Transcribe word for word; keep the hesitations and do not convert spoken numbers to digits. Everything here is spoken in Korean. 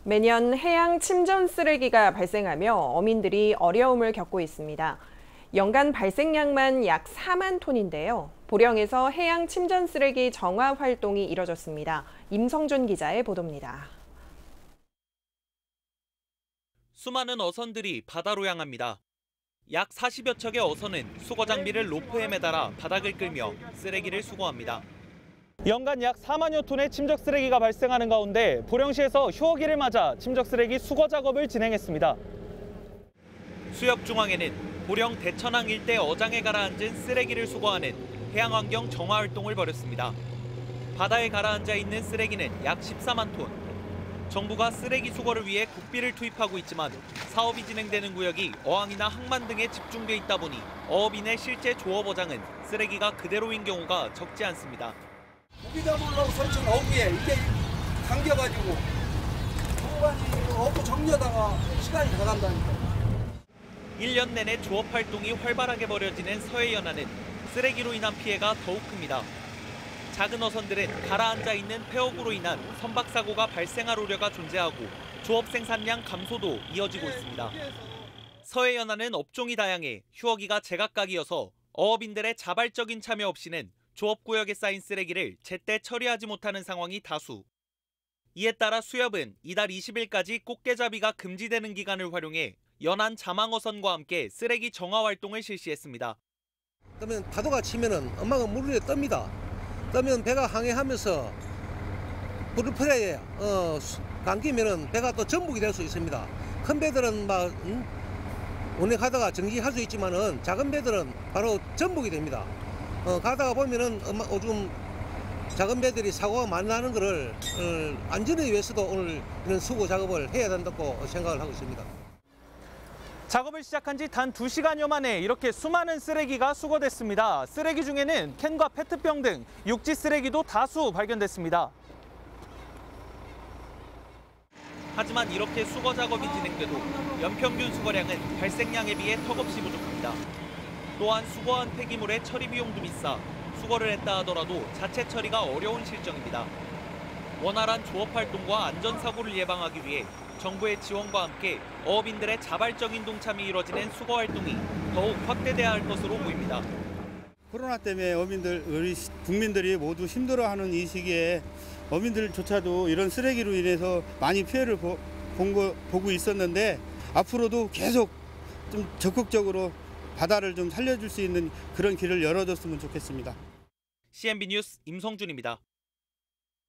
매년 해양 침전 쓰레기가 발생하며 어민들이 어려움을 겪고 있습니다. 연간 발생량만 약 사만 톤인데요. 보령에서 해양 침전 쓰레기 정화 활동이 이뤄졌습니다. 임성준 기자의 보도입니다. 수많은 어선들이 바다로 향합니다. 약 사십여 척의 어선은 수거 장비를 로프에 매달아 바닥을 끌며 쓰레기를 수거합니다. 연간 약 사만여 톤의 침적 쓰레기가 발생하는 가운데 보령시에서 휴업기를 맞아 침적 쓰레기 수거 작업을 진행했습니다. 수역 중앙에는 보령 대천항 일대 어장에 가라앉은 쓰레기를 수거하는 해양환경 정화 활동을 벌였습니다. 바다에 가라앉아 있는 쓰레기는 약 십사만 톤. 정부가 쓰레기 수거를 위해 국비를 투입하고 있지만 사업이 진행되는 구역이 어항이나 항만 등에 집중돼 있다 보니 어업인의 실제 조업 어장은 쓰레기가 그대로인 경우가 적지 않습니다. 고기 잡으려고 설치 나오기에 이게 당겨가지고 공간이 어부 정려다가 시간이 다 간다니까. 일 년 내내 조업 활동이 활발하게 벌여지는 서해 연안은 쓰레기로 인한 피해가 더욱 큽니다. 작은 어선들은 가라앉아 있는 폐업으로 인한 선박 사고가 발생할 우려가 존재하고 조업 생산량 감소도 이어지고 있습니다. 서해 연안은 업종이 다양해 휴어기가 제각각이어서 어업인들의 자발적인 참여 없이는 조업구역에 쌓인 쓰레기를 제때 처리하지 못하는 상황이 다수. 이에 따라 수협은 이달 이십 일까지 꽃게잡이가 금지되는 기간을 활용해 연안 자망어선과 함께 쓰레기 정화 활동을 실시했습니다. 그러면 파도가 치면은 엄마가 물 위에 뜹니다. 뜨면 배가 항해하면서 불을 풀어야 어, 감기면은 배가 또 전복이 될 수 있습니다. 큰 배들은 막 음, 운행하다가 정지할 수 있지만은 작은 배들은 바로 전복이 됩니다. 어, 가다가 보면은 엄마, 요즘 작은 배들이 사고가 많이 나는 것을 어, 안전을 위해서도 오늘 이런 수거 작업을 해야 된다고 생각을 하고 있습니다. 작업을 시작한 지 단 두 시간여 만에 이렇게 수많은 쓰레기가 수거됐습니다. 쓰레기 중에는 캔과 페트병 등 육지 쓰레기도 다수 발견됐습니다. 하지만 이렇게 수거 작업이 진행돼도 연평균 수거량은 발생량에 비해 턱없이 부족합니다. 또한 수거한 폐기물의 처리 비용도 비싸 수거를 했다 하더라도 자체 처리가 어려운 실정입니다. 원활한 조업 활동과 안전사고를 예방하기 위해 정부의 지원과 함께 어업인들의 자발적인 동참이 이뤄지는 수거 활동이 더욱 확대돼야 할 것으로 보입니다. 코로나 때문에 어민들, 우리 국민들이 모두 힘들어하는 이 시기에 어민들조차도 이런 쓰레기로 인해서 많이 피해를 보, 본 거, 보고 있었는데 앞으로도 계속 좀 적극적으로 바다를 좀 살려줄 수 있는 그런 길을 열어줬으면 좋겠습니다. 씨엔비 뉴스 임성준입니다.